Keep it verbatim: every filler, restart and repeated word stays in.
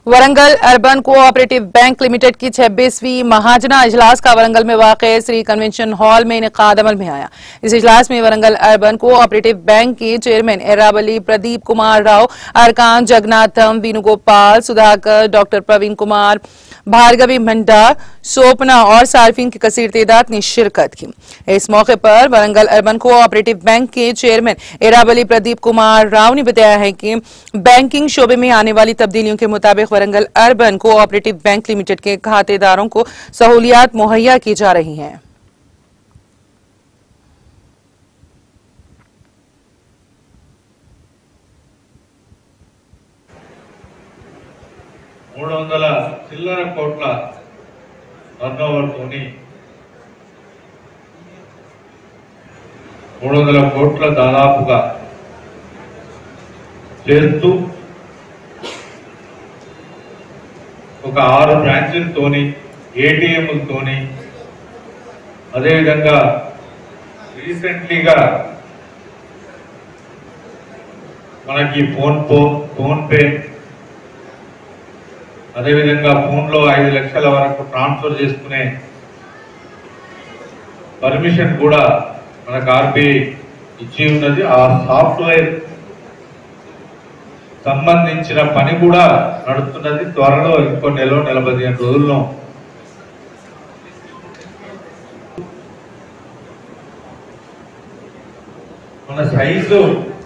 Warangal urban cooperative bank limited की छब्बीसवीं महाजना इजलास का वरंगल में वाक़ श्री कन्वेंशन हॉल में इनेकाद अमल में आया। इस इजलास में वरंगल अर्बन कोऑपरेटिव बैंक के चेयरमैन एरावली प्रदीप कुमार राव, अरकान जगन्नाथम, वेणुगोपाल, सुधाकर, डॉक्टर प्रवीण कुमार, भार्गवी भंडार, सोपना और सार्फिन की कसीर तादाद ने शिरकत की। इस मौके पर वरंगल अर्बन कोऑपरेटिव बैंक के चेयरमैन एरावली प्रदीप कुमार राव ने बताया है कि बैंकिंग शोबे में आने वाली तब्दीलियों के मुताबिक Warangal urban cooperative bank limited के खातेदारों को सहूलियात मुहैया की जा रही हैं। మూడు వందల చిల్లర కోట్ల టర్నోవర్ తోని మూడు వందల కోట్ల దాదాపుగా చేస్తూ ఒక ఆరు బ్రాంచులతోని ఏటీఎంలతోని అదేవిధంగా రీసెంట్లీగా మనకి ఫోన్ పో ఫోన్ పే అదేవిధంగా ఫోన్లో ఐదు లక్షల వరకు ట్రాన్స్ఫర్ చేసుకునే పర్మిషన్ కూడా మనకు ఆర్బీఐ ఇచ్చి ఉన్నది। ఆ సాఫ్ట్వేర్ సంబంధించిన పని కూడా నడుస్తున్నది। త్వరలో ఇంకో నెల నెల పదిహేను రోజుల్లో మన సైజు